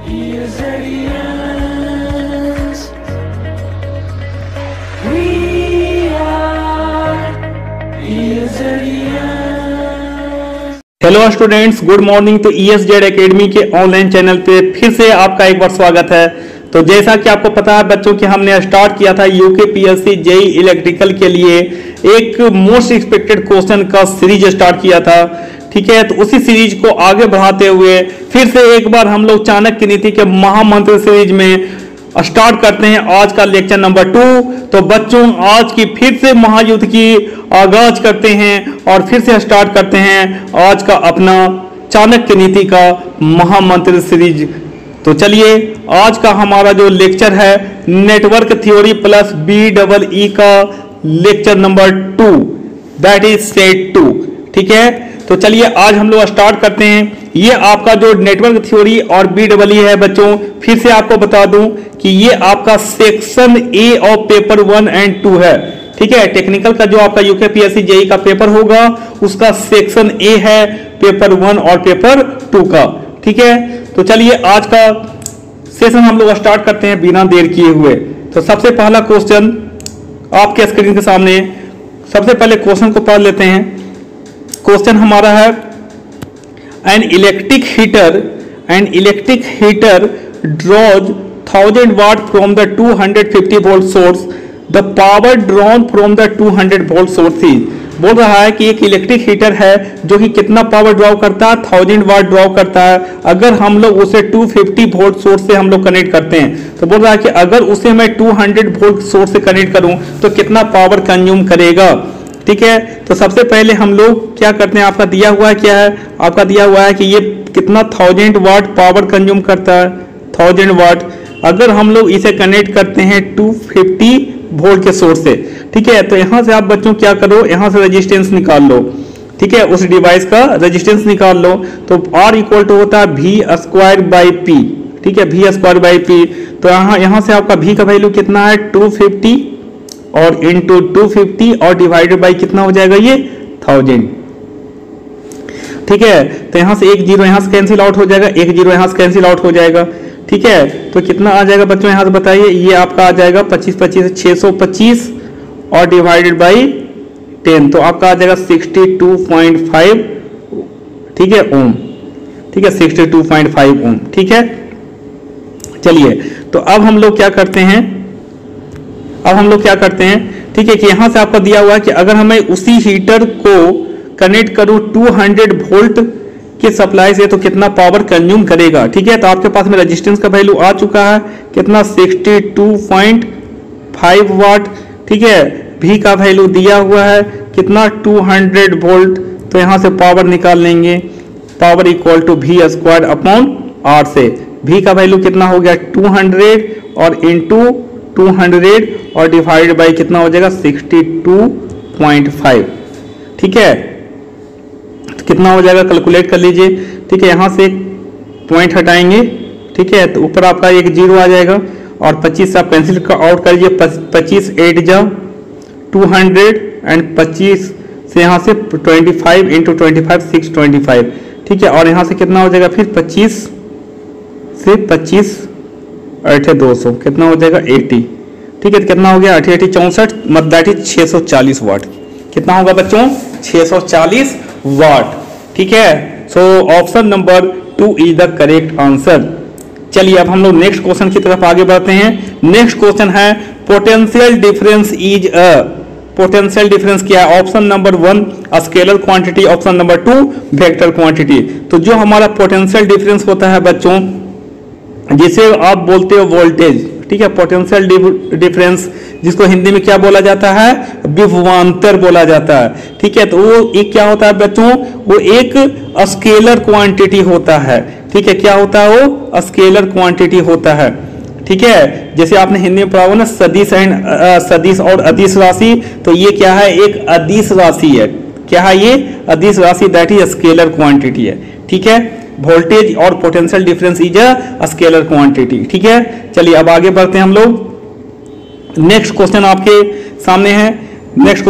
ESJDS. We are ESJDS. Hello students, good morning. तो ESZ academy के online channel पे फिर से आपका एक बार स्वागत है। तो जैसा कि आपको पता है बच्चों कि हमने स्टार्ट किया था UKPSC JEE इलेक्ट्रिकल के लिए एक मोस्ट एक्सपेक्टेड क्वेश्चन का सीरीज स्टार्ट किया था। ठीक है, तो उसी सीरीज को आगे बढ़ाते हुए फिर से एक बार हम लोग चाणक्य नीति के महामंत्र सीरीज में स्टार्ट करते हैं आज का लेक्चर नंबर 2। तो बच्चों आज की फिर से महायुद्ध की आगाज करते हैं और फिर से स्टार्ट करते हैं आज का अपना चाणक्य नीति का महामंत्र सीरीज। तो चलिए आज का हमारा जो लेक्चर है नेटवर्क थ्योरी प्लस BEE का lecture number 2, that is set 2। ठीक है, तो चलिए आज हम लोग स्टार्ट करते हैं। ये आपका जो नेटवर्क थ्योरी और BEE है बच्चों, फिर से आपको बता दूं कि ये आपका section A of paper 1 and 2 है। ठीक है, टेक्निकल का जो आपका UKPSC JEE का पेपर होगा उसका सेक्शन A है पेपर 1 और पेपर 2 का। ठीक है, तो चलिए आज का सेशन हम लोग स्टार्ट करते हैं बिना देर किए हुए। तो सबसे पहला क्वेश्चन आपके स्क्रीन के सामने, सबसे पहले क्वेश्चन को पढ़ लेते हैं। क्वेश्चन हमारा है an electric heater draws 1000 watt from the 250 volt source, the power drawn from the 200 volt source is. बोल रहा है कि एक इलेक्ट्रिक हीटर है जो कि कितना पावर ड्रॉ करता है, 1000 वाट ड्रॉ करता है। अगर हम लोग उसे 250 वोल्ट सोर्स से हम लोग कनेक्ट करते हैं तो बोल रहा है कि अगर उसे मैं 200 वोल्ट सोर्स से कनेक्ट करूं तो कितना पावर कंज्यूम करेगा। ठीक है, तो सबसे पहले हम लोग क्या करते हैं, आपका दिया हुआ है क्या है, आपका दिया हुआ है कि ये कितना 1000 वाट पावर कंज्यूम करता है, 1000 वाट। अगर हम लोग इसे कनेक्ट करते हैं 250 वोल्ट के सोर्स से, ठीक है, तो यहां से आप बच्चों क्या करो, यहां से रेजिस्टेंस निकाल लो। ठीक है, उस डिवाइस का रेजिस्टेंस निकाल लो। तो R इक्वल टू होता है V²/P। ठीक है, V²/P। तो यहां से आपका V का वैल्यू कितना है 250 और इंटू 250 और डिवाइडेड बाई कितना हो जाएगा ये 1000। ठीक है, तो यहां से एक जीरो यहां से कैंसिल आउट हो जाएगा, एक जीरो यहां से कैंसिल आउट हो जाएगा। ठीक है, तो कितना आ जाएगा बच्चों यहां से बताइए, ये आपका आ जाएगा 25 625 और डिवाइडेड बाई 10 तो आपका आ जाएगा 62.5। ठीक है ओम, ठीक है 62.5 ओम। ठीक है, चलिए तो अब हम लोग क्या करते हैं, ठीक है कि यहां से आपका दिया हुआ है कि अगर हमें उसी हीटर को कनेक्ट करूं 200 वोल्ट के सप्लाई से तो कितना पावर कंज्यूम करेगा। ठीक है, तो आपके पास में रेजिस्टेंस का वैल्यू आ चुका है कितना 62.5 वाट। ठीक है, V का वैल्यू दिया हुआ है कितना 200 वोल्ट। तो यहां से पावर निकाल लेंगे, पावर इक्वल टू V²/R से। V का वैल्यू कितना हो गया 200 और इंटू 200 और डिवाइड बाई कितना हो जाएगा 62.5। ठीक है, तो कितना हो जाएगा कैलकुलेट कर लीजिए। ठीक है, यहां से एक पॉइंट हटाएंगे। ठीक है, तो ऊपर आपका एक जीरो आ जाएगा और 25 से आप कैंसिल आउट कर लीजिए। 25 8 जा 200 एंड 25 से यहाँ से 25 इंटू 25 625। ठीक है, और यहाँ से कितना हो जाएगा फिर 25 से 25 8 200 कितना हो जाएगा 80। ठीक है, तो कितना हो गया 80 80 64 मतलब 640 वाट। कितना होगा बच्चों 640 वाट। ठीक है, so option number 2 is the correct answer. चलिए अब हम लोग नेक्स्ट क्वेश्चन की तरफ आगे बढ़ते हैं। नेक्स्ट क्वेश्चन है potential difference is a. Potential difference क्या है, option number 1 scalar quantity, option number 2 vector quantity. तो जो हमारा पोटेंशियल डिफरेंस होता है बच्चों जिसे आप बोलते हो वोल्टेज। ठीक है, पोटेंशियल डिफरेंस जिसको हिंदी में क्या बोला जाता है, विभवांतर बोला जाता है। ठीक है, तो वो एक क्या होता है बच्चों, वो एक स्केलर क्वांटिटी होता है। ठीक है, क्या होता है वो स्केलर क्वांटिटी होता है। ठीक है, जैसे आपने हिंदी में पढ़ा हुआ ना सदिश और अदिश राशि, तो ये क्या है एक अदिश राशि है। क्या है ये अदिश राशि, दैट इज स्केलर क्वांटिटी है। ठीक है, वोल्टेज और potential difference is a scalar quantity. ठीक है, चलिए अब आगे बढ़ते हैं हम लोग। नेक्स्ट क्वेश्चन आपके सामने है। नेक्स्ट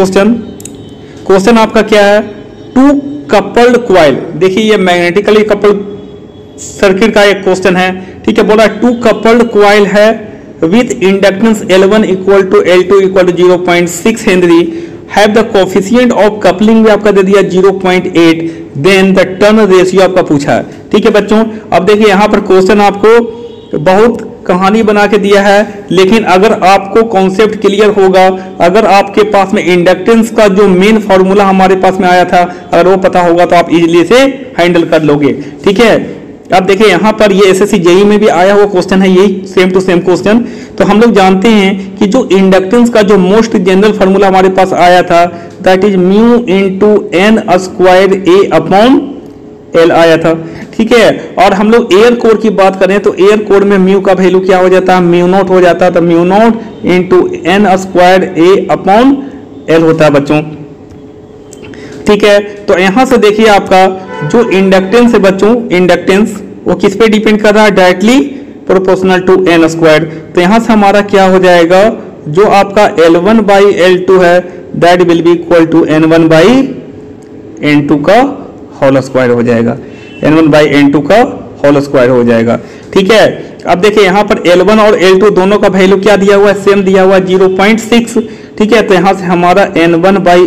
क्वेश्चन आपका क्या है, टू कपल्ड क्वाइल। देखिए ये मैग्नेटिकली कपल्ड सर्किट का एक क्वेश्चन है, ठीक है। बोला टू कपल्ड कॉइल है with inductance L1 equal to L2 equal to 0.6 henry, have the coefficient of coupling भी आपका दे दिया 0.8, देन द टर्न रेशियो आपका पूछा है, ठीक है बच्चों। अब देखिए यहाँ पर क्वेश्चन आपको बहुत कहानी बना के दिया है, लेकिन अगर आपको कॉन्सेप्ट क्लियर होगा, अगर आपके पास में इंडक्टेंस का जो मेन फॉर्मूला हमारे पास में आया था अगर वो पता होगा तो आप इजीली से हैंडल कर लोगे, ठीक है। अब देखिए यहाँ पर ये एसएससी जेईई में भी आया हुआ क्वेश्चन है, यही सेम टू सेम क्वेश्चन। तो हम लोग जानते हैं कि जो इंडक्टेंस का जो मोस्ट जनरल फॉर्मूला हमारे पास आया था that is mu into n square a upon l आया था, ठीक है। और हम लोग एयर कोर की बात करें तो एयर कोर में म्यू का वैल्यू क्या हो जाता है, म्यू नॉट हो जाता है, तो mu naught into n square a upon l होता है बच्चों, ठीक है। तो यहां से देखिए आपका जो इंडक्टेंस है बच्चों, इंडक्टेंस वो किस पे डिपेंड कर रहा है, directly proportional to n square. तो यहां से हमारा क्या हो जाएगा, जो आपका L1 बाई L2 है that will be equal to N1 by N2 का होल स्क्वायर हो जाएगा, N1 बाई N2 का होल स्क्वायर हो जाएगा, ठीक है। अब देखिए यहाँ पर L1 और L2 दोनों का वैल्यू क्या दिया हुआ है, सेम दिया हुआ है 0.6, ठीक है। तो यहाँ से हमारा N1 बाई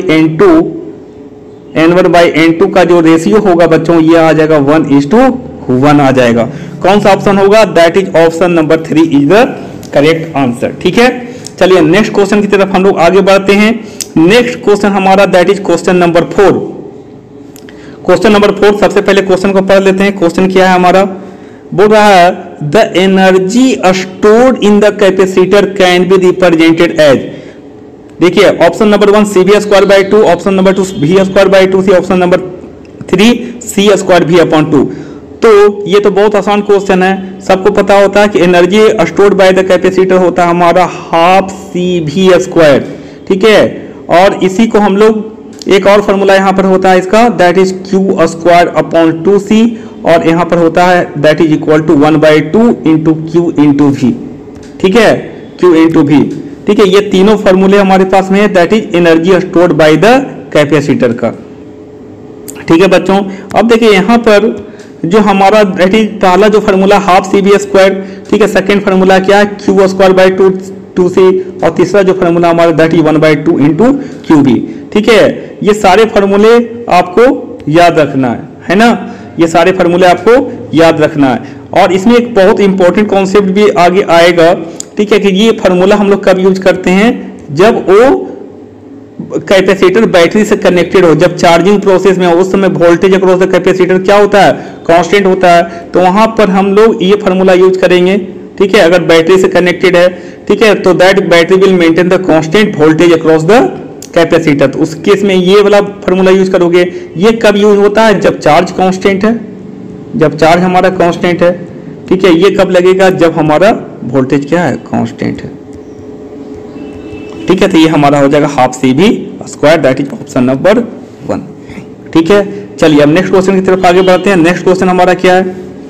N2 का जो रेशियो होगा बच्चों ये आ जाएगा 1:1 आ जाएगा। कौन सा ऑप्शन होगा, that is option number 3 is the correct answer, ठीक है। चलिए नेक्स्ट क्वेश्चन की तरफ हम लोग आगे बढ़ते हैं। नेक्स्ट क्वेश्चन हमारा that is question number 4। Question number 4 सबसे पहले क्वेश्चन को पढ़ लेते हैं। क्वेश्चन क्या है हमारा, बोल रहा है the energy stored in the capacitor can be represented as, देखिए option number 1 CV square by 2, option number 2 V square by 2 C, option number 3 C square V upon 2। तो ये तो बहुत आसान क्वेश्चन है, सबको पता होता है कि energy stored by the capacitor होता है हमारा हाफ CV स्क्वायर, ठीक है। और इसी को हम लोग एक और फॉर्मूला यहाँ पर होता है इसका that is Q square upon 2C, और यहाँ पर होता है that is equal to 1/2 into Q into V, ठीक है, Q इंटू V, ठीक है। ये तीनों फॉर्मूले हमारे पास में है that is energy stored by the capacitor का, ठीक है बच्चों। अब देखिए यहाँ पर जो हमारा दैट इज पहला जो फॉर्मूला हाफ CV स्क्वायर, ठीक है। सेकंड फॉर्मूला क्या है Q स्क्वायर बाय 2C, और तीसरा जो फॉर्मूला हमारा दैट इज 1/2 इंटू QV, ठीक है। ये सारे फॉर्मूले आपको याद रखना है ना, ये सारे फॉर्मूले आपको याद रखना है। और इसमें एक बहुत इंपॉर्टेंट कॉन्सेप्ट भी आगे आएगा, ठीक है, कि ये फार्मूला हम लोग कब यूज करते हैं, जब वो कैपेसिटर बैटरी से कनेक्टेड हो, जब चार्जिंग प्रोसेस में हो, उस समय वोल्टेज अक्रॉस द कैपेसिटर क्या होता है, कांस्टेंट होता है। तो वहां पर हम लोग ये फार्मूला यूज करेंगे, ठीक है। अगर बैटरी से कनेक्टेड है, ठीक है, तो that battery will maintain the constant voltage across the capacitor. तो उस केस में ये वाला फार्मूला यूज करोगे। ये कब यूज होता है, जब चार्ज कांस्टेंट है, जब चार्ज हमारा कांस्टेंट है, ठीक है। ये कब लगेगा, जब हमारा वोल्टेज क्या है, कांस्टेंट है, ठीक है। तो ये हमारा हो जाएगा half CV square that is option number 1, ठीक है। चलिए अब नेक्स्ट क्वेश्चन की तरफ आगे बढ़ते हैं। नेक्स्ट क्वेश्चन हमारा क्या है,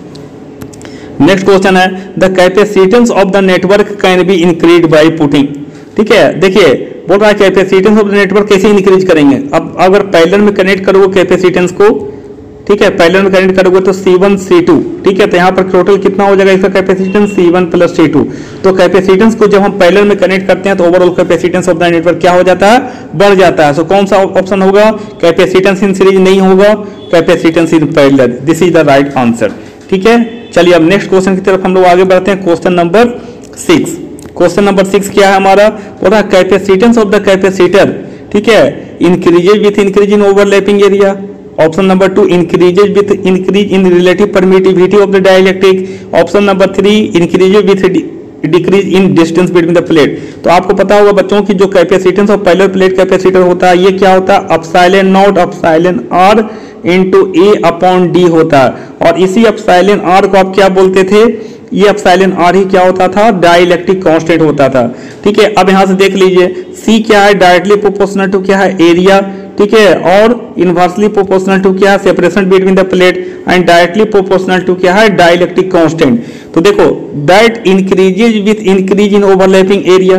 नेक्स्ट क्वेश्चन है the capacitance of the network can be increase by putting, ठीक है। देखिए बोल रहा है कैपेसिटेंस ऑफ द नेटवर्क कैसे इंक्रीज करेंगे। अब अगर पैरेलल में कनेक्ट करोगे कैपेसिटेंस को, ठीक है, पैरेलल में कनेक्ट करोगे तो C1 C2, ठीक है। तो यहाँ पर टोटल कितना हो जाएगा इसका कैपेसिटेंस C1 प्लस C2। तो कैपेसिटेंस को जब हम पैरेलल में कनेक्ट करते हैं तो overall capacitance of the network क्या हो जाता है, बढ़ जाता है। सो कौन सा ऑप्शन होगा, कैपेसिटेंस इन सीरीज नहीं होगा, capacitance in parallel, this is the right answer, ठीक है। चलिए अब नेक्स्ट क्वेश्चन की तरफ हम लोग आगे बढ़ते हैं। क्वेश्चन नंबर 6, क्वेश्चन नंबर 6 क्या है हमारा, बोला कैपेसिटेंस ऑफ द कैपेसिटर, ठीक है, increases with increase in overlapping area. Option number 2 increases with increase in relative permittivity of the dielectric. Option number 3 increases with decrease in distance between the plate. तो आपको पता होगा बच्चों की जो capacitance of parallel plate capacitor होता है ये क्या होता है, epsilon naught epsilon R into A upon D होता है। और इसी एप्सिलॉन R को आप क्या बोलते थे, ये एप्सिलॉन R ही क्या होता था, डाइलेक्ट्रिक कांस्टेंट होता था, ठीक है। अब यहां से देख लीजिए C क्या है, डायरेक्टली प्रोपोर्शनल टू क्या है, एरिया, ठीक है, और इनवर्सली प्रोपोर्शनल टू क्या है, separation between the plate, and directly proportional to क्या है, डाइलेक्ट्रिक कांस्टेंट। तो देखो that increases with increase in overlapping area,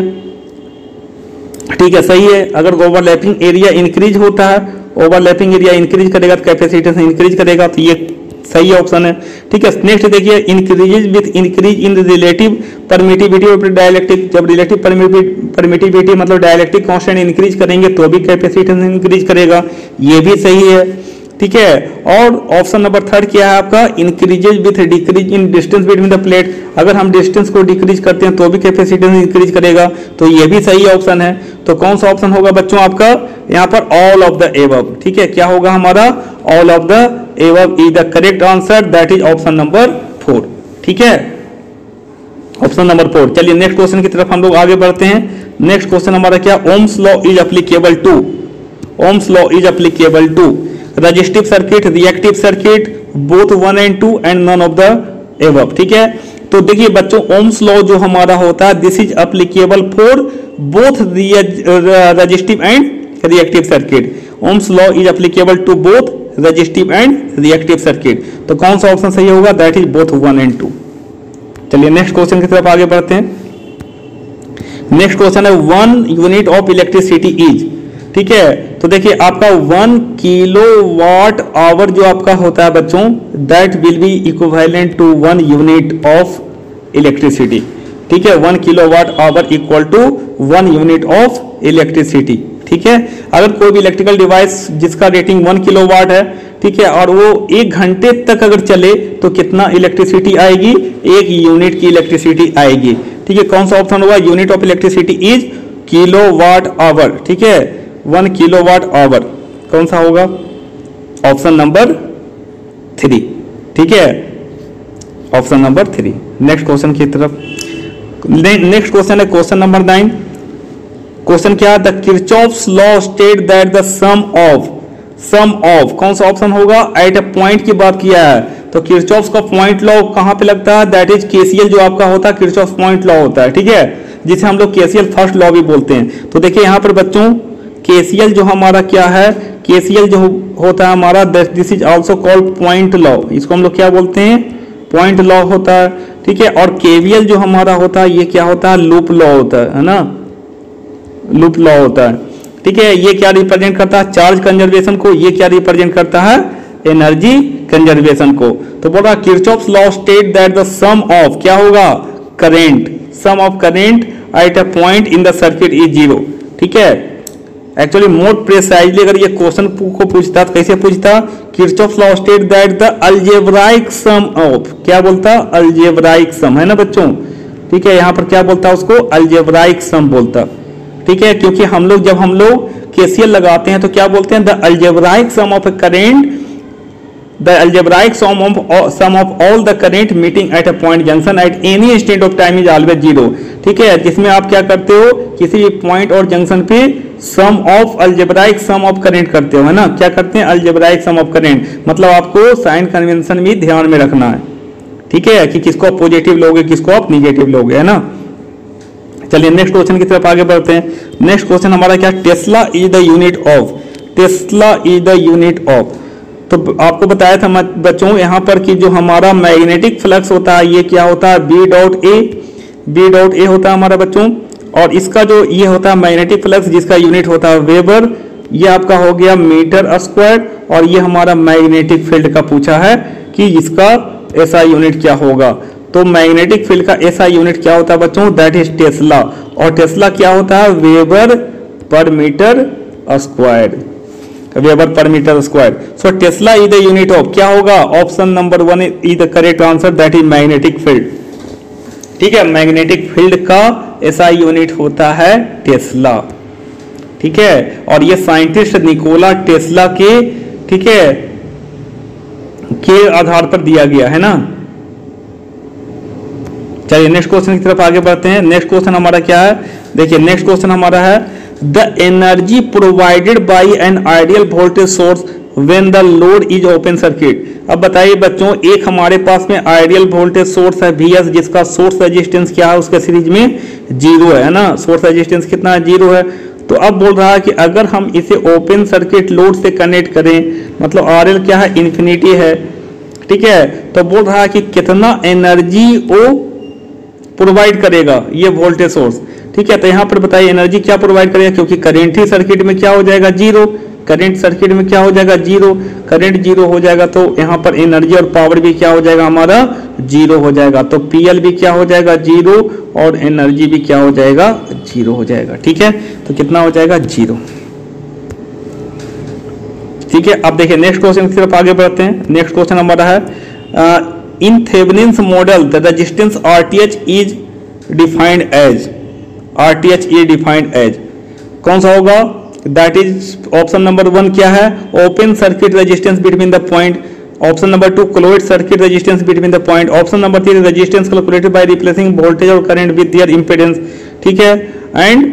ठीक है, सही है। अगर ओवरलैपिंग एरिया इंक्रीज होता है, ओवरलैपिंग एरिया इंक्रीज करेगा तो कैपेसिटेंस इंक्रीज करेगा, तो ये सही ऑप्शन है। ठीक है, नेक्स्ट देखिए, increases with increase in relative permittivity of dielectric. जब रिलेटिव परमिटिविटी मतलब डाइलेक्ट्रिक कांस्टेंट इंक्रीज करेंगे तो भी कैपेसिटेंस इंक्रीज करेगा, ये भी सही है। ठीक है, और ऑप्शन नंबर थर्ड क्या है आपका, increases with decrease in distance between the plate. अगर हम डिस्टेंस को डिक्रीज करते हैं तो भी कैपेसिटेंस इंक्रीज करेगा, तो ये भी सही ऑप्शन है। तो कौन सा ऑप्शन होगा बच्चों आपका यहाँ पर, ऑल ऑफ द एबव। ठीक है, क्या होगा हमारा, all of the above is the correct answer, that is option number 4। ठीक है, ऑप्शन नंबर 4। चलिए नेक्स्ट क्वेश्चन की तरफ हम लोग आगे बढ़ते हैं। नेक्स्ट क्वेश्चन हमारा क्या, Ohm's law is applicable to, Ohm's law is applicable to resistive circuit, reactive circuit, both 1 and 2 and none of the above. ठीक है, तो देखिए बच्चों, ओम्स लॉ जो हमारा होता है, this is applicable for both resistive and reactive circuit. Ohm's law is applicable to both resistive and reactive circuit. तो कौन सा ऑप्शन सही होगा, दैट इज बोथ 1 and 2। चलिए नेक्स्ट क्वेश्चन की तरफ आगे बढ़ते हैं। नेक्स्ट क्वेश्चन है 1 यूनिट ऑफ इलेक्ट्रिसिटी इज। ठीक है, तो देखिए आपका 1 किलोवाट आवर जो आपका होता है बच्चों, that will be equivalent to 1 unit of electricity. ठीक है, 1 kilowatt hour equal to 1 unit of electricity. ठीक है, अगर कोई भी इलेक्ट्रिकल डिवाइस जिसका रेटिंग 1 किलोवाट है, ठीक है, और वो 1 घंटे तक अगर चले तो कितना इलेक्ट्रिसिटी आएगी, 1 यूनिट की इलेक्ट्रिसिटी आएगी। ठीक है, कौन सा ऑप्शन होगा, unit of electricity is kilowatt hour. ठीक है, 1 किलोवाट आवर कौन सा होगा, ऑप्शन नंबर 3। ठीक है, ऑप्शन नंबर 3। नेक्स्ट क्वेश्चन की तरफ, नेक्स्ट क्वेश्चन है क्वेश्चन नंबर 9। क्वेश्चन क्या है, the Kirchhoff's law state that the sum of कौन सा ऑप्शन होगा, एट अ पॉइंट की बात किया है। तो किरचॉफ्स का पॉइंट लॉ कहां पे लगता है, दैट इज केसीएल जो आपका होता है, किरचॉफ्स पॉइंट लॉ होता है। ठीक है, जिसे हम लोग केसीएल फर्स्ट लॉ भी बोलते हैं। तो देखिए यहां पर बच्चों, केसीएल जो हमारा क्या है, केसीएल जो होता है हमारा, this is also called point law. इसको हम लोग क्या बोलते हैं, पॉइंट लॉ होता है। ठीक है, और केवीएल जो हमारा होता है, ये क्या होता है, लूप लॉ होता है ना, लूप लॉ होता है। ठीक है, ये क्या रिप्रेजेंट करता है, चार्ज कंजर्वेशन को, ये क्या रिप्रेजेंट करता है, एनर्जी कंजर्वेशन को। तो बोल रहा Kirchhoff's law state that the sum of क्या होगा, current, sum of current at a point in the circuit is 0। ठीक है, एक्चुअली मोर प्रिसाइजली अगर ये क्वेश्चन को पूछता तो कैसे पूछता, Kirchhoff's law state that the algebraic sum of, क्या बोलता, अलजेब्राइक सम, है ना बच्चों। ठीक है, यहाँ पर क्या बोलता उसको, अलजेब्राइक सम बोलता। ठीक है, क्योंकि जब हम लोग केसीएल लगाते हैं तो क्या बोलते हैं, the algebraic sum of a current, the algebraic sum of all the current meeting at a point junction at any instant of time is always 0। ठीक है, जिसमें आप क्या करते हो, किसी भी पॉइंट और जंक्शन पे sum of algebraic sum of current करते हो, है ना, क्या करते हैं, अलजेब्राइक सम ऑफ करंट। मतलब आपको साइन कन्वेंशन भी ध्यान में रखना है। ठीक है, कि किसको आप पॉजिटिव लोगे, किसको आप निगेटिव लोगे, है ना। चलिए नेक्स्ट क्वेश्चन की तरफ आगे बढ़ते हैं। नेक्स्ट क्वेश्चन हमारा क्या, tesla is the unit of, tesla is the unit of. तो आपको बताया था बच्चों यहाँ पर कि जो हमारा मैग्नेटिक फ्लक्स होता है, ये क्या होता है, बी डॉट ए होता है हमारा बच्चों। और इसका जो ये होता है मैग्नेटिक फ्लक्स, जिसका यूनिट होता है वेबर, ये आपका हो गया मीटर स्क्वायर। और ये हमारा मैग्नेटिक फील्ड का पूछा है कि इसका ऐसा यूनिट क्या होगा। तो मैग्नेटिक फील्ड का ऐसा यूनिट क्या होता है बच्चों, दैट इज टेस्ला। और टेस्ला क्या होता है, weber per metre square, weber per metre square. So tesla is the unit of क्या होगा, option number 1 is the correct answer, that is magnetic field. ठीक है, मैग्नेटिक फील्ड का ऐसा यूनिट होता है टेस्ला। ठीक है, और ये साइंटिस्ट निकोला टेस्ला के, ठीक है, के आधार पर दिया गया है ना। चलिए नेक्स्ट क्वेश्चन की तरफ आगे बढ़ते हैं। नेक्स्ट क्वेश्चन हमारा क्या है, देखिए नेक्स्ट क्वेश्चन हमारा है, the energy provided by an ideal voltage source when the load is open circuit. अब बताइए बच्चों, एक हमारे पास में आइडियल वोल्टेज सोर्स है Vs, जिसका सोर्स रेजिस्टेंस क्या है, उसके सीरीज में 0 है ना, सोर्स रेजिस्टेंस कितना है, 0 है। तो अब बोल रहा है कि अगर हम इसे ओपन सर्किट लोड से कनेक्ट करें, मतलब RL क्या है, इन्फिनिटी है। ठीक है, तो बोल रहा है कि कितना एनर्जी वो प्रोवाइड करेगा ये वोल्टेज सोर्स। ठीक है, तो यहाँ पर बताइए एनर्जी क्या प्रोवाइड करेगा, क्योंकि करंट ही सर्किट में क्या हो जाएगा, 0। करंट सर्किट में क्या हो जाएगा, 0। करंट जीरो हो जाएगा तो यहाँ पर एनर्जी और पावर भी क्या हो जाएगा हमारा जीरो हो जाएगा। तो पीएल भी क्या हो जाएगा जीरो और एनर्जी भी क्या हो जाएगा जीरो हो जाएगा। ठीक है, तो कितना हो जाएगा जीरो। ठीक है, अब देखिए नेक्स्ट क्वेश्चन की तरफ आगे बढ़ते हैं। नेक्स्ट क्वेश्चन हमारा है in Thevenin's model the resistance RTH is defined as, RTH is defined as, कौन सा होगा? दैट इज ऑप्शन नंबर 1 क्या है? Open circuit resistance between the point. Option number 2 closed circuit resistance between the point. Option number 3 resistance calculated by replacing voltage और current with their impedance. ठीक है, and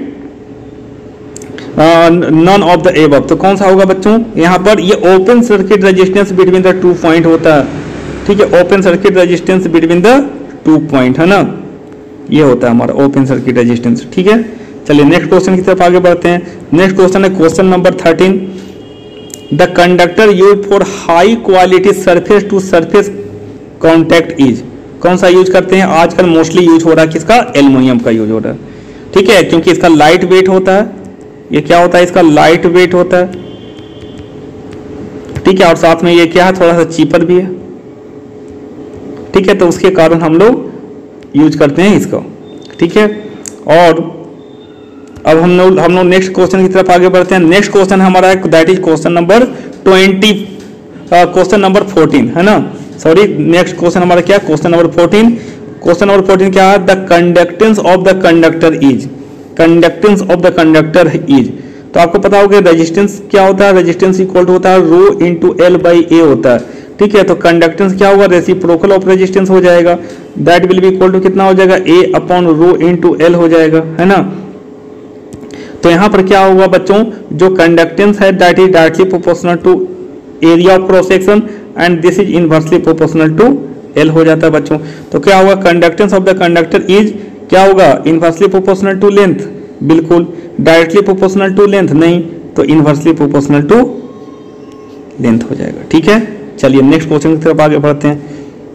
none of the above. तो कौन सा होगा बच्चों? यहाँ पर ये open circuit resistance between the 2 point होता है। ठीक है, open circuit resistance between the 2 point है ना, ये होता है हमारा ओपन सर्किट रेजिस्टेंस। ठीक है, चलिए नेक्स्ट क्वेश्चन की तरफ आगे बढ़ते हैं। नेक्स्ट क्वेश्चन है question number 13 the conductor use for high quality surface to surface contact is, कौन सा यूज करते हैं? आजकल मोस्टली यूज हो रहा है किसका? एल्युमिनियम का यूज हो रहा है। ठीक है, क्योंकि इसका लाइट वेट होता है, ये क्या होता है? इसका लाइट वेट होता है। ठीक है, और साथ में ये क्या है? थोड़ा सा चीपर भी है। ठीक है, तो उसके कारण हम लोग यूज करते हैं इसको। ठीक है, और अब हम लोग नेक्स्ट क्वेश्चन की तरफ आगे बढ़ते हैं। नेक्स्ट क्वेश्चन हमारा है that is question number 20, question number 14 है ना, सॉरी नेक्स्ट क्वेश्चन हमारा क्या? Question number 14। क्वेश्चन नंबर 14 क्या है? The conductance of the conductor is, conductance of the conductor is. तो आपको पता होगा रेजिस्टेंस क्या होता है? रेजिस्टेंस इक्वल टू होता है rho into L by A होता है। ठीक है, तो कंडक्टेंस क्या होगा? रेसिप्रोकल ऑफ रेजिस्टेंस हो जाएगा, that will be equal to कितना हो जाएगा? A upon rho into L हो जाएगा, है ना। तो यहाँ पर क्या होगा बच्चों? जो कंडक्टेंस है that is directly proportional to area of cross section and this is inversely proportional to L हो जाता है बच्चों। तो क्या होगा? Conductance of the conductor is क्या होगा? इनवर्सली प्रोपोर्शनल टू लेंथ, बिल्कुल। डायरेक्टली प्रोपोर्शनल टू लेंथ नहीं, तो इनवर्सली प्रोपोर्शनल टू लेंथ हो जाएगा। ठीक है, चलिए नेक्स्ट क्वेश्चन की तरफ आगे बढ़ते हैं।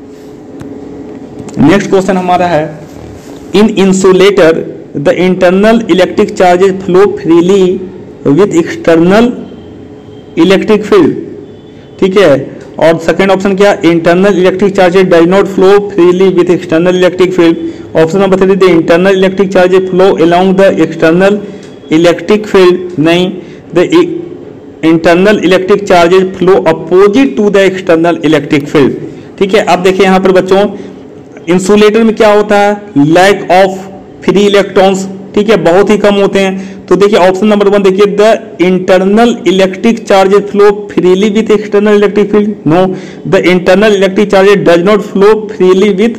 नेक्स्ट क्वेश्चन हमारा है in insulator the internal electric charges flow freely with external electric field. ठीक है, और सेकेंड ऑप्शन क्या? Internal electric charges does not flow freely with external electric field. Option number 3 the internal electric charges flow along the external electric field. नहीं, the internal electric charges flow opposite to the external electric field. ठीक है, अब देखिए यहाँ पर बच्चों insulator में क्या होता है? Lack of free electrons. ठीक है, बहुत ही कम होते हैं। तो देखिए ऑप्शन नंबर 1 देखिए the internal electric charges flow freely with external electric field. No, the internal electric charges does not flow freely with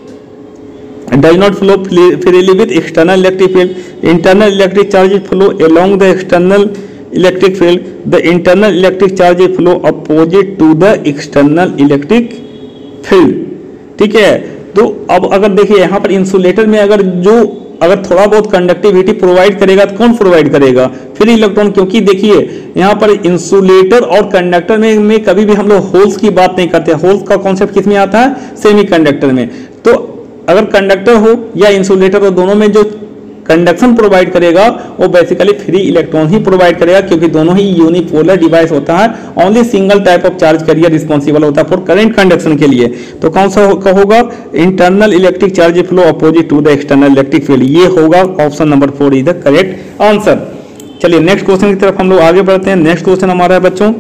external electric field. Internal electric charges flow along the external electric field. The internal electric charges flow opposite to the external electric field. ठीक है, तो अब अगर देखिए यहाँ पर insulator में अगर थोड़ा बहुत कंडक्टिविटी प्रोवाइड करेगा तो कौन प्रोवाइड करेगा? Free electron. क्योंकि देखिए यहाँ पर इंसुलेटर और कंडक्टर में कभी भी हम लोग होल्स की बात नहीं करते। होल्स का कॉन्सेप्ट किस में आता है? सेमीकंडक्टर में। तो अगर कंडक्टर हो या इंसुलेटर हो, दोनों में जो कंडक्शन प्रोवाइड करेगा वो बेसिकली फ्री इलेक्ट्रॉन ही प्रोवाइड करेगा, क्योंकि दोनों ही यूनिपोलर डिवाइस होता है। Only single type of charge carrier responsible होता है फॉर करंट कंडक्शन के लिए। तो कौन सा होगा? Internal electric charge flow opposite to the external electric field. ये होगा option number 4 is the correct answer. चलिए नेक्स्ट क्वेश्चन की तरफ हम लोग आगे बढ़ते हैं। नेक्स्ट क्वेश्चन हमारा है बच्चों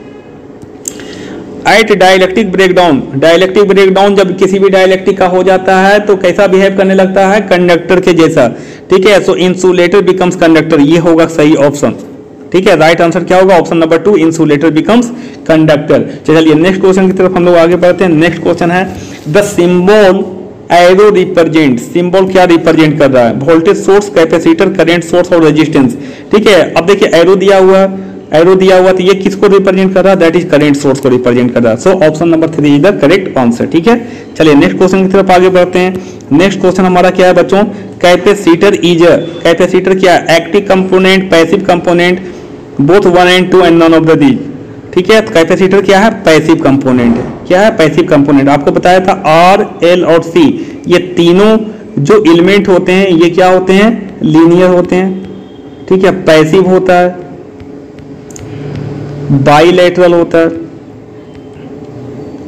at dielectric breakdown. Dielectric breakdown जब किसी भी डाइलेक्ट्रिक का हो जाता है तो कैसा बिहेव करने लगता है? कंडक्टर के जैसा। ठीक है, सो इंसुलेटर बिकम्स कंडक्टर, ये होगा सही ऑप्शन। ठीक है, राइट आंसर क्या होगा? Option number 2 insulator becomes conductor. चलिए नेक्स्ट क्वेश्चन की तरफ हम लोग आगे बढ़ते हैं। नेक्स्ट क्वेश्चन है the symbol arrow represent. Symbol क्या रिप्रेजेंट कर रहा है? Voltage source, capacitor, current source और रेजिस्टेंस। ठीक है, अब देखिए एरो दिया हुआ है, तो ये किसको रिप्रेजेंट कर रहा है? दैट इज करंट सोर्स को रिप्रेजेंट कर रहा है। So option number 3 is the correct answer. ठीक है, चलिए नेक्स्ट क्वेश्चन की तरफ आगे बढ़ते हैं। नेक्स्ट क्वेश्चन हमारा क्या है बच्चों? कैपेसिटर इज, कैपेसिटर क्या है? Active component, passive component, both 1 and 2 and none of the these. ठीक है, कैपेसिटर क्या है? पैसिव कंपोनेंट है। क्या है? Passive component. आपको बताया था R, L और C ये तीनों जो एलिमेंट होते हैं ये क्या होते हैं? लीनियर होते हैं। ठीक है, पैसिव होता है, बाइलेटरल होता है,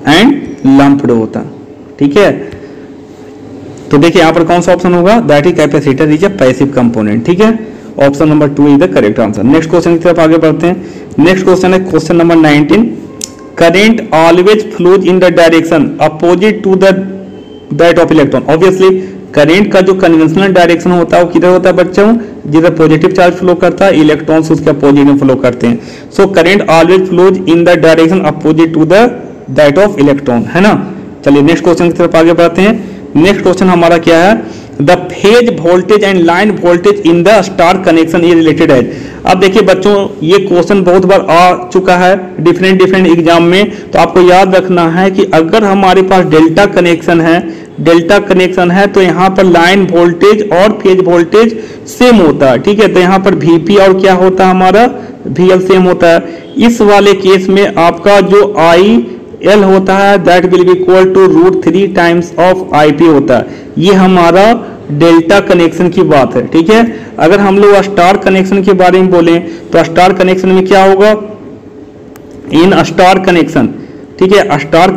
एंड लंप्ड होता, ठीक है। तो देखिए यहाँ पर कौन सा ऑप्शन होगा, that is capacitor is a passive component, ठीक है। Option number 2 is the correct answer. Next question की तरफ आगे बढ़ते हैं। नेक्स्ट क्वेश्चन है question number 19। Current always flows in the direction opposite to the that of electron. Obviously current का जो कन्वेंशनल डायरेक्शन होता है वो किधर होता है बच्चों, जिधर पॉजिटिव चार्ज फ्लो करता है, इलेक्ट्रॉन्स उसके अपोजिट में फ्लो करते हैं। So current always flows in the direction opposite to the that of electron, है ना। चलिए नेक्स्ट क्वेश्चन की तरफ आगे बढ़ते हैं। नेक्स्ट क्वेश्चन हमारा क्या है, the phase voltage and line voltage in the star connection is related as. अब देखिए बच्चों ये क्वेश्चन बहुत बार आ चुका है डिफरेंट एग्जाम में, तो आपको याद रखना है कि अगर हमारे पास डेल्टा कनेक्शन है तो यहाँ पर लाइन वोल्टेज और फेज वोल्टेज सेम होता है, ठीक है। तो यहाँ पर वीपी और क्या होता है हमारा वीएल सेम होता है। इस वाले केस में आपका जो आई एल होता है that will be equal to √3 times of IP होता है। ये हमारा डेल्टा कनेक्शन की बात है, ठीक है। अगर हम लोग स्टार कनेक्शन के बारे में बोलें तो स्टार कनेक्शन में क्या होगा, इन स्टार कनेक्शन, ठीक है, स्टार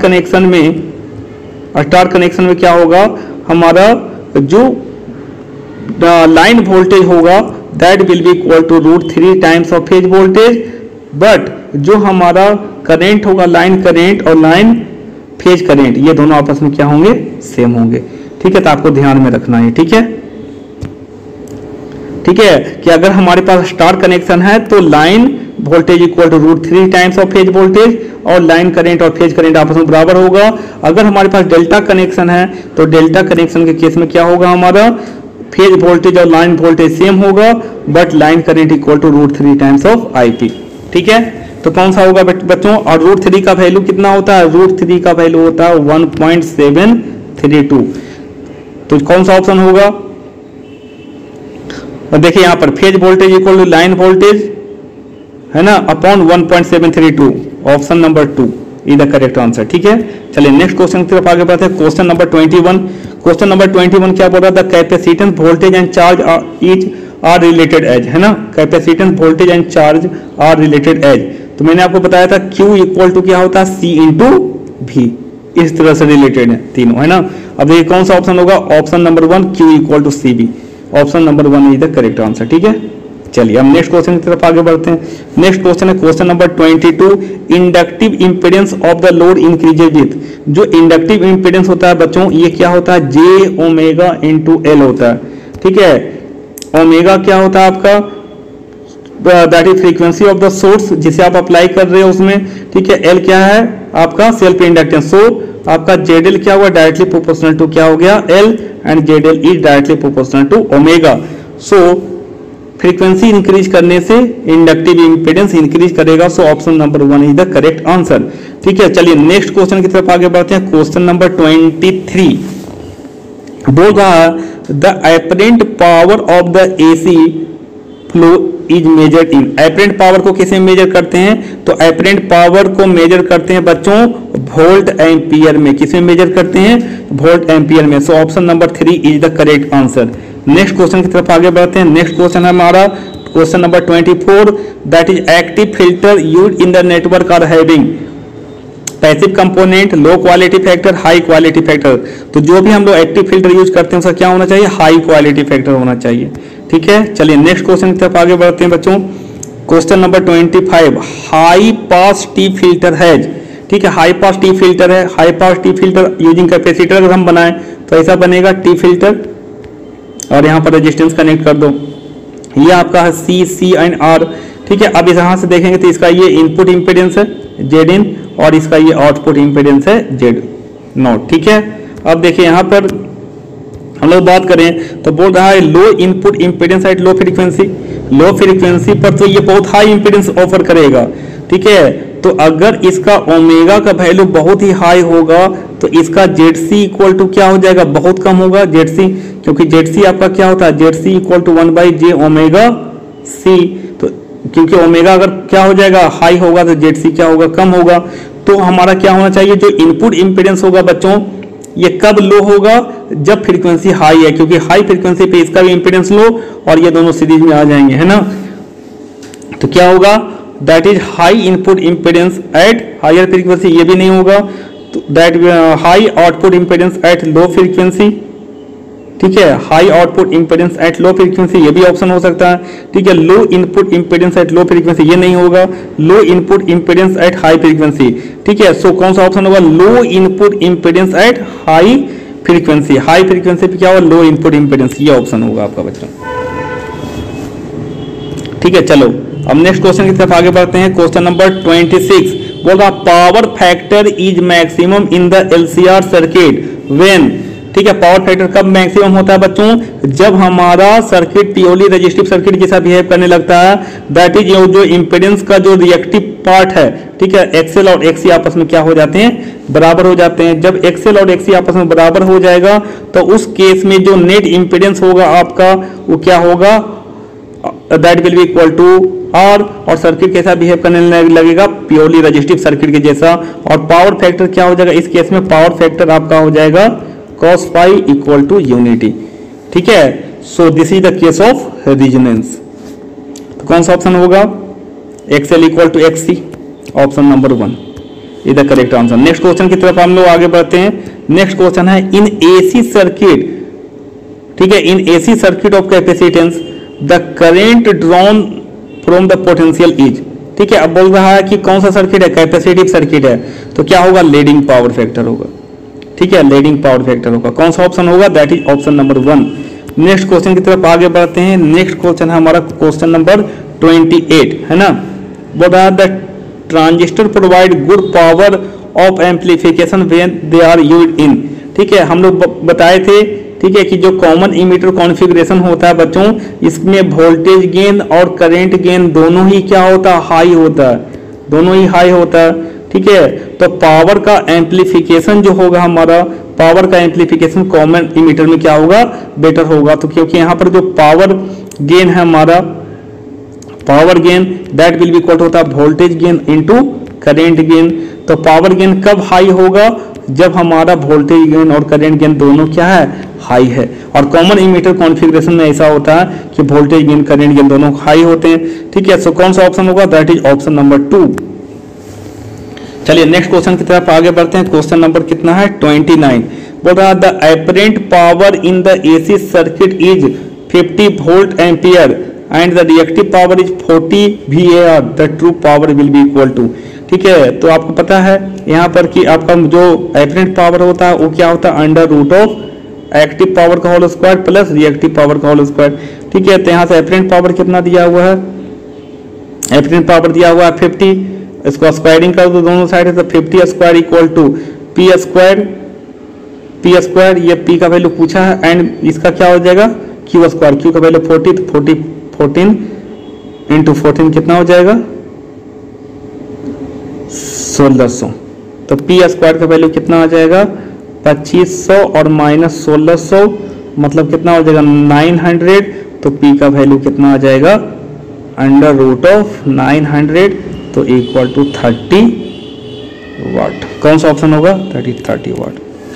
कनेक्शन में क्या होगा, हमारा जो लाइन वोल्टेज होगा that will be equal to √3 times of phase voltage, but जो हमारा करंट होगा लाइन करंट और लाइन फेज करंट ये दोनों आपस में क्या होंगे, सेम होंगे, ठीक है। तो आपको ध्यान में रखना है, ठीक है कि अगर हमारे पास स्टार कनेक्शन है तो line voltage equal to √3 times of phase voltage और लाइन करंट और फेज करंट आपस में बराबर होगा। अगर हमारे पास डेल्टा कनेक्शन है तो डेल्टा कनेक्शन के केस में क्या होगा, हमारा फेज वोल्टेज और लाइन वोल्टेज सेम होगा but line current equal to √3 times of IP, ठीक है। तो कौन सा होगा बच्चों, और √3 का वैल्यू कितना होता है, √3 का वैल्यू होता है 1.732। तो कौन सा ऑप्शन होगा, और देखिए यहाँ पर phase voltage equal to line voltage है ना upon 1.732, option number 2 is the correct answer, ठीक है। चलिए नेक्स्ट क्वेश्चन की तरफ आगे बढ़ते हैं। Question number 21। क्वेश्चन नंबर 21 क्या बोल रहा था, capacitance voltage and charge are related as, है ना। Capacitance voltage and charge are related as, तो मैंने आपको बताया था Q इक्वल टू क्या होता है, C इंटू V, इस तरह से रिलेटेड है तीनों, है ना। अब देखिए कौन सा ऑप्शन होगा, option number 1 Q equal to CV, option number 1 is the correct answer, ठीक है। चलिए अब नेक्स्ट क्वेश्चन की तरफ आगे बढ़ते हैं। नेक्स्ट क्वेश्चन है question number 22। Inductive impedance of the load increases with. जो इंडक्टिव इंपेडेंस होता है बच्चों ये क्या होता है, J ओमेगा इंटू एल होता है, ठीक है। ओमेगा क्या होता है आपका, that is frequency of the source जिसे आप अप्लाई कर रहे हो उसमें, ठीक है। एल क्या है आपका सेल्फ इंडक्टेंस, सो आपका जेड क्या हुआ, डायरेक्टली प्रोपोर्शनल टू क्या हो गया L, and Z L is directly proportional to omega. So frequency increase करने से इंडक्टिव इंपेडेंस इंक्रीज करेगा, so option number 1 is the correct answer, ठीक है। चलिए नेक्स्ट क्वेश्चन की तरफ आगे बढ़ते हैं। क्वेश्चन नंबर 23 बोल रहा है the apparent power of the AC flow is measured in. Apparent power को किसे मेजर करते हैं, तो एपरेंट पावर को मेजर करते हैं बच्चों वोल्ट एम्पियर में। किसे मेजर करते हैं, वोल्ट एम्पियर में। So option number 3 is the correct answer. Next question की तरफ आगे बढ़ते हैं। नेक्स्ट क्वेश्चन है हमारा question number 24, that is active filter used in the network are having passive component, low quality factor, high quality factor. तो जो भी हम लोग एक्टिव फिल्टर यूज करते हैं उसका क्या होना चाहिए, हाई क्वालिटी फैक्टर होना चाहिए, ठीक है। चलिए नेक्स्ट क्वेश्चन की तरफ आगे बढ़ते हैं बच्चों। Question number 25, high pass T filter has, ठीक है। हाई पास टी फिल्टर है, high pass T filter using capacitor अगर हम बनाएं तो ऐसा बनेगा टी फिल्टर, और यहाँ पर रेजिस्टेंस कनेक्ट कर दो, ये आपका है C एंड R, ठीक है। अब यहाँ से देखेंगे तो इसका ये इनपुट इंपेडेंस है Zin और इसका ये आउटपुट इंपेडेंस है Z0, ठीक है। अब देखिए यहाँ पर हम लोग बात करें तो बोल रहा है low input impedance at low frequency. Low frequency पर तो ये बहुत हाई इंपेडेंस ऑफर करेगा, ठीक है। तो अगर इसका ओमेगा का वैल्यू बहुत ही हाई होगा तो इसका ZC इक्वल टू क्या हो जाएगा, बहुत कम होगा ZC, क्योंकि ZC आपका क्या होता है, ZC equal to 1/j omega C। तो क्योंकि ओमेगा अगर क्या हो जाएगा हाई होगा तो ZC क्या होगा, कम होगा। तो हमारा क्या होना चाहिए, जो इनपुट इंपेडेंस होगा बच्चों ये कब लो होगा, जब फ्रीक्वेंसी हाई है, क्योंकि हाई फ्रीक्वेंसी पे इसका भी इंपेडेंस लो और ये दोनों सीरीज में आ जाएंगे, है ना। तो क्या होगा, that is high input impedance at higher frequency, ये भी नहीं होगा। That high output impedance at low frequency, ठीक है, high output impedance at low frequency, ये भी ऑप्शन हो सकता है, ठीक है। Low input impedance at low frequency, ये नहीं होगा, low input impedance at high frequency, ठीक है। सो कौन सा ऑप्शन होगा, low input impedance at high frequency, high frequency पे क्या होगा, लो इनपुट इम्पीडेंस, ये ऑप्शन होगा आपका बच्चों, ठीक है। चलो अब नेक्स्ट क्वेश्चन की तरफ आगे बढ़ते हैं। क्वेश्चन नंबर 26 बोल रहा power factor is maximum in the LCR circuit when, ठीक है। पावर फैक्टर कब मैक्सिमम होता है बच्चों, जब हमारा सर्किट प्योरली रेजिस्टिव सर्किट जैसा बिहेव करने लगता है, दैट इज जो इंपेडेंस का जो रिएक्टिव पार्ट है, ठीक है, एक्सएल और एक्सी आपस में क्या हो जाते हैं, बराबर हो जाते हैं। जब एक्सएल और एक्सी आपस में बराबर हो जाएगा तो उस केस में जो नेट इंपेडेंस होगा आपका वो क्या होगा, that will be equal to R, और सर्किट कैसा बिहेव करने लगेगा, प्योरली रेजिस्टिव सर्किट के जैसा। और पावर फैक्टर क्या हो जाएगा, इस केस में पावर फैक्टर आपका हो जाएगा cos phi equal to unity, ठीक है। So this is the case of resonance. तो कौन सा ऑप्शन होगा, XL equal to XC, option number 1 is the correct answer. Next question की तरफ हम लोग आगे बढ़ते हैं। नेक्स्ट क्वेश्चन है इन एसी सर्किट, ठीक है, in AC circuit of capacitance the current drawn from the potential is, ठीक है। अब बोल रहा है कि कौन सा सर्किट है, कैपेसिटिव सर्किट है, तो क्या होगा, लीडिंग पावर फैक्टर होगा, ठीक है, लीडिंग पावर फैक्टर होगा। कौन सा ऑप्शन होगा, that is option number 1। Next question की तरफ आगे बढ़ते हैं। नेक्स्ट क्वेश्चन है हमारा क्वेश्चन नंबर 28, है ना। बोल रहा है the transistor provide good power of amplification when they are used in, ठीक है। हम लोग बताए थे, ठीक है, कि जो कॉमन इमीटर कॉन्फ़िगरेशन होता है बच्चों, इसमें वोल्टेज गेन और करंट गेन दोनों ही क्या होता है, हाई होता है, दोनों ही हाई होता है, ठीक है। तो पावर का एम्पलीफिकेशन जो होगा हमारा, पावर का एम्पलीफिकेशन कॉमन इमीटर में क्या होगा, बेटर होगा। तो क्योंकि यहाँ पर जो पावर गेन है हमारा, power gain that will be equal होता है voltage gain into current gain. तो पावर गेन कब हाई होगा, जब हमारा वोल्टेज गेन और करंट गेन दोनों क्या है, हाई है। और कॉमन इमीटर कॉन्फ़िगरेशन में ऐसा होता है कि वोल्टेज गेन करंट गेन दोनों हाई होते हैं, ठीक है। सो कौन सा ऑप्शन होगा, दैट इज ऑप्शन नंबर 2। चलिए नेक्स्ट क्वेश्चन की तरफ आगे बढ़ते हैं। क्वेश्चन नंबर कितना है, 29। बोल रहा है the apparent power in the AC circuit is 50 volt ampere and the reactive power is 40 VAR, the true power will be equal to, ठीक है। तो आपको पता है यहाँ पर कि आपका जो अपरेंट पावर होता है वो क्या होता है, under root of active power का whole square plus reactive power का होल स्क्वायर, ठीक है। तो यहाँ से अपरेंट पावर कितना दिया हुआ है, अपरेंट पावर दिया हुआ है 50, इसको स्क्वायरिंग कर दो दोनों साइड है, तो 50 square equal to P square, ये पी का वैल्यू पूछा है, एंड इसका क्या हो जाएगा, क्यू स्क्वायर, क्यू का वैल्यू 40, तो 14 इंटू 14 कितना हो जाएगा, 1600। तो पी स्क्वायर का वैल्यू कितना आ जाएगा, 2500 और माइनस 1600 मतलब कितना हो जाएगा 900। तो पी का वैल्यू कितना आ जाएगा, अंडर रूट ऑफ 900, तो इक्वल टू 30 वाट। कौन सा ऑप्शन होगा, दैट इज 30 वाट,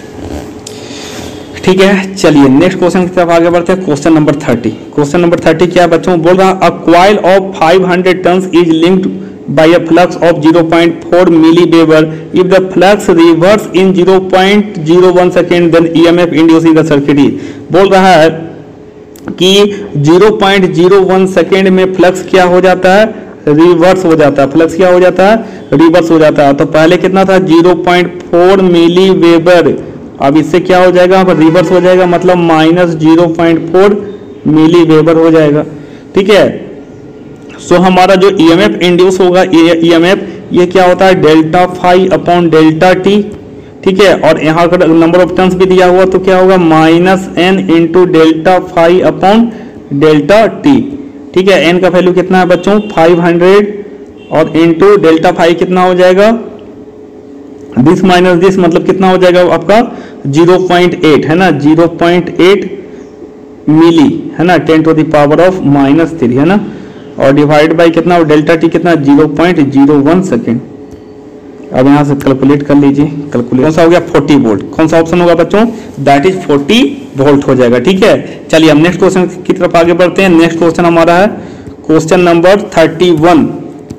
ठीक है। चलिए नेक्स्ट क्वेश्चन की तरफ आगे बढ़ते हैं। Question number 30। क्वेश्चन नंबर 30 क्या बच्चों, बोल रहा a coil of 500 turns is linked by a flux of 0.4 milliweber. If the flux reverse in 0.01 second, then EMF induced in the circuit is, बोल रहा है कि 0.01 सेकेंड में फ्लक्स क्या हो जाता है, रिवर्स हो जाता है। फ्लक्स क्या हो जाता है, रिवर्स हो जाता है। तो पहले कितना था 0.4 मिलीवेबर, अब इससे क्या हो जाएगा, रिवर्स हो जाएगा, मतलब माइनस 0.4 मिलीवेबर हो जाएगा, ठीक है। सो हमारा जो EMF इंड्यूस होगा, EMF ये क्या होता है, delta phi upon delta T, ठीक है। और यहाँ का नंबर ऑफ टर्न्स भी दिया हुआ, तो क्या होगा minus n into delta phi upon delta T, ठीक है। n का वैल्यू कितना है बच्चों 500, और इंटू डेल्टा फाई कितना हो जाएगा, दिस माइनस दिस मतलब कितना हो जाएगा आपका 0.8, है ना, 0.8 मिली, है ना, 10 टू द पावर ऑफ -3, है ना, और डिवाइड बाय कितना, डेल्टा टी कितना 0.01 सेकेंड। अब यहाँ से कैलकुलेट कर लीजिए, कैलकुलेट कौन सा हो गया 40 वोल्ट। कौन सा ऑप्शन होगा बच्चों, दैट इज 40 वोल्ट हो जाएगा, ठीक है। चलिए हम नेक्स्ट क्वेश्चन की तरफ आगे बढ़ते हैं। नेक्स्ट क्वेश्चन हमारा है क्वेश्चन नंबर 31।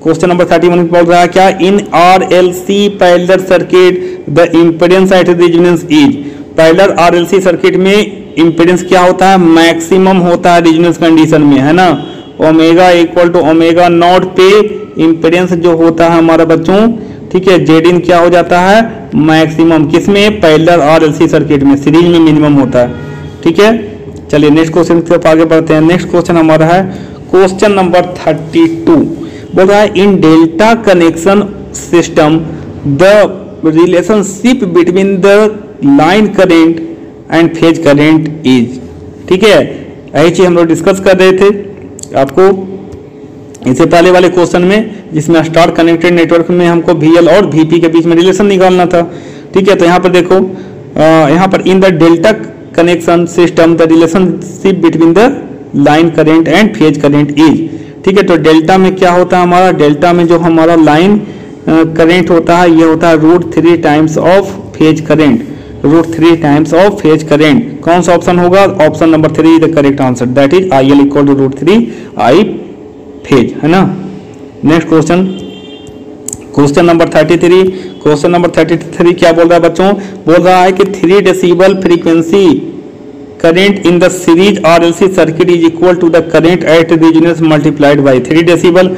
क्वेश्चन नंबर 31 बोल रहा है क्या, in RLC parallel circuit the impedance at resonance is. Parallel RLC circuit में इम्पीडेंस क्या होता है, मैक्सिमम होता है रेजोनेंस कंडीशन में, है ना। Omega equal to omega naught पे इम्पीडेंस जो होता है हमारा बच्चों, ठीक है, जेड इन क्या हो जाता है, मैक्सिमम। किसमें, पैरेलल RLC सर्किट में, सीरीज में मिनिमम होता है, ठीक है। चलिए नेक्स्ट क्वेश्चन की तरफ आगे बढ़ते हैं। नेक्स्ट क्वेश्चन हमारा है क्वेश्चन नंबर 32, बोल रहा है in delta connection system the relationship between the line current and phase current is. ठीक है, यही चीज हम लोग डिस्कस कर रहे थे आपको इससे पहले वाले क्वेश्चन में, जिसमें स्टार कनेक्टेड नेटवर्क में हमको VL और VP के बीच में रिलेशन निकालना था। ठीक है, तो यहाँ पर देखो, यहाँ पर in the delta connection system the relationship between the line current and phase current is. ठीक है, तो डेल्टा में क्या होता है हमारा, डेल्टा में जो हमारा लाइन करेंट होता है ये होता है √3 times of phase current, √3 times of phase current. कौन सा ऑप्शन होगा, option number 3 the correct answer, that is IL equal to √3 I phase, है ना। Next question, question number 33, question number 33 क्या बोल रहा है बच्चों, बोल रहा है कि 3 decibel frequency current in the series RLC circuit is equal to the current at resonance multiplied by 3 decibel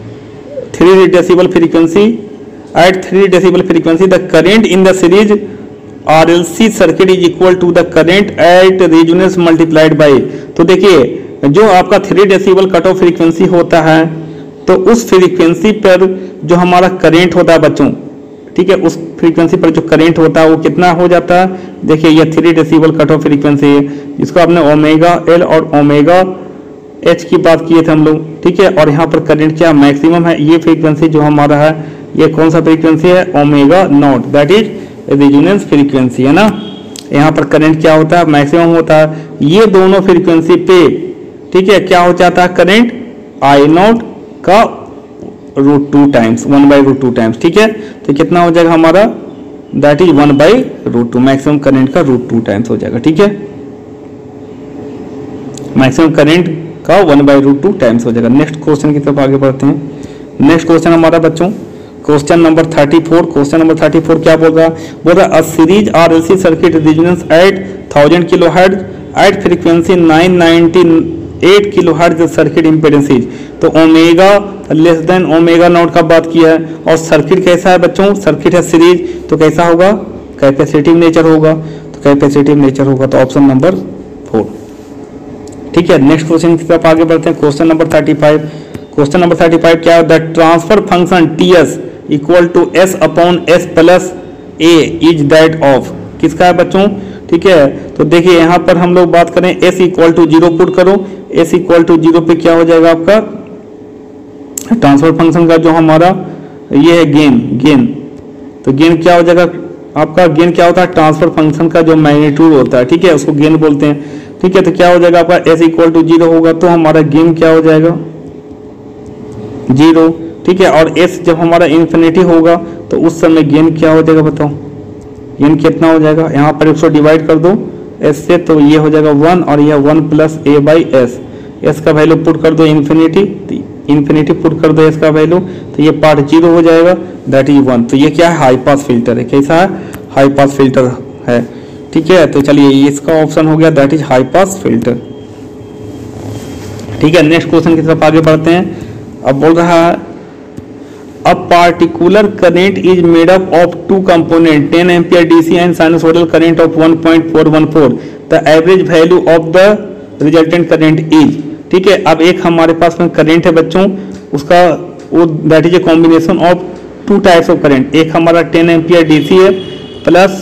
frequency at 3 decibel frequency the current in the series RLC circuit is equal to the current at resonance multiplied by. तो देखिए, जो आपका 3 decibel cut off frequency होता है, तो उस frequency पर जो हमारा करेंट होता है बच्चों, ठीक है, उस फ्रीक्वेंसी पर जो करंट होता है वो कितना हो जाता है। देखिए ये 3 डेसिबल कट ऑफ फ्रीक्वेंसी है, जिसको आपने ओमेगा एल और ओमेगा एच की बात किए थे हम लोग, ठीक है। और यहाँ पर करंट क्या मैक्सिमम है, ये फ्रीक्वेंसी जो हमारा है ये कौन सा फ्रीक्वेंसी है, omega naught, that is resonance frequency, है ना। यहाँ पर करंट क्या होता है, मैक्सिमम होता है। ये दोनों फ्रीक्वेंसी पे, ठीक है, क्या हो जाता है करंट आई नॉट का √2 टाइम्स, 1/√2 टाइम्स, ठीक है। तो कितना हो जाएगा हमारा, दैट इज 1/√2, मैक्सिमम करंट का √2 टाइम्स हो जाएगा, ठीक है। मैक्सिमम करंट का 1/√2 टाइम्स हो जाएगा। नेक्स्ट क्वेश्चन की तरफ आगे बढ़ते हैं। नेक्स्ट क्वेश्चन हमारा बच्चों क्वेश्चन नंबर 34, क्वेश्चन नंबर 34 क्या बोल रहा है, series RLC circuit resonance at 1000 kilohertz at frequency 998 kilohertz circuit impedances. तो omega less than omega naught का बात किया है, और सर्किट कैसा है बच्चों, सर्किट है सीरीज, तो कैसा होगा, कैपेसिटिव नेचर होगा, तो कैपेसिटिव नेचर होगा, तो ऑप्शन नंबर 4, ठीक है। नेक्स्ट क्वेश्चन की तरफ आगे बढ़ते हैं। क्वेश्चन नंबर 35, क्वेश्चन नंबर 35 क्या है, the transfer function TS equal to S upon S plus A is that of, किसका है बच्चों, ठीक है। तो देखिए यहाँ पर हम लोग बात करें S इक्वल टू 0 पुट करो, S इक्वल टू 0 पे क्या हो जाएगा आपका ट्रांसफर फंक्शन का जो हमारा ये है गेन, तो गेन क्या हो जाएगा आपका, गेन क्या होता है, ट्रांसफर फंक्शन का जो मैग्नीट्यूड होता है, ठीक है, उसको गेन बोलते हैं, ठीक है। तो क्या हो जाएगा आपका S इक्वल टू 0 होगा, तो हमारा गेन क्या हो जाएगा 0, ठीक है। और S जब हमारा इन्फिनिटी होगा तो उस समय गेन क्या हो जाएगा बताओ, गेन कितना हो जाएगा, यहाँ पर 100 डिवाइड कर दो S से, तो ये हो जाएगा 1, और यह 1 प्लस A/S, S का वैल्यू पुट कर दो इन्फिनिटी पुट कर दो S का वैल्यू, तो ये पार्ट 0 हो जाएगा, दैट इज 1। तो ये क्या है, हाई पास फिल्टर है, कैसा है, हाई पास फिल्टर है, ठीक है। तो चलिए इसका ऑप्शन हो गया, that is high pass filter, ठीक है। नेक्स्ट क्वेश्चन की तरफ आगे बढ़ते हैं। अब बोल रहा है A particular current is made up of 2 components, 10 ampere DC and sinusoidal current of 1.414. The average value of the resultant current is, ठीक है। अब एक हमारे पास में करंट है बच्चों, उसका वो that is a combination of 2 types of current, एक हमारा 10 एम्पियर DC है plus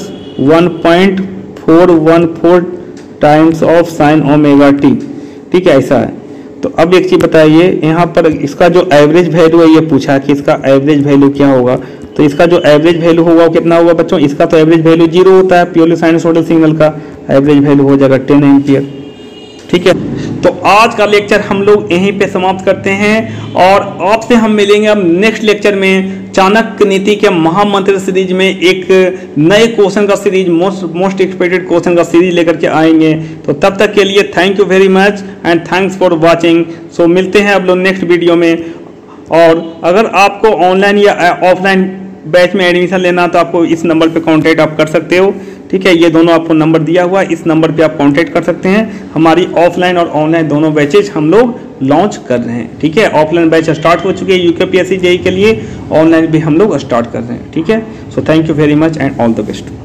1.414 times of sine omega t, ठीक है, ऐसा है। तो अब एक चीज बताइए, यहाँ पर इसका जो एवरेज वैल्यू है, ये पूछा कि इसका एवरेज वैल्यू क्या होगा, तो इसका जो एवरेज वैल्यू होगा वो कितना होगा बच्चों, इसका तो एवरेज वैल्यू 0 होता है, प्योरली साइनसोइडल सिग्नल का एवरेज वैल्यू हो जाएगा 10 एम्पियर, ठीक है। तो आज का लेक्चर हम लोग यहीं पे समाप्त करते हैं, और आपसे हम मिलेंगे अब नेक्स्ट लेक्चर में चाणक्य नीति के महामंत्र सीरीज में एक नए क्वेश्चन का सीरीज, मोस्ट एक्सपेक्टेड क्वेश्चन का सीरीज लेकर के आएंगे। तो तब तक के लिए thank you very much and thanks for watching. So मिलते हैं अब लोग नेक्स्ट वीडियो में। और अगर आपको ऑनलाइन या ऑफलाइन बैच में एडमिशन लेना तो आपको इस नंबर पे कांटेक्ट आप कर सकते हो, ठीक है। ये दोनों आपको नंबर दिया हुआ है, इस नंबर पे आप कांटेक्ट कर सकते हैं। हमारी ऑफलाइन और ऑनलाइन दोनों बैचेज हम लोग लॉन्च कर रहे हैं, ठीक है। ऑफलाइन बैच स्टार्ट हो चुके हैं यूकेपीएससी जेईई के लिए, ऑनलाइन भी हम लोग स्टार्ट कर रहे हैं, ठीक है। So thank you very much and all the best.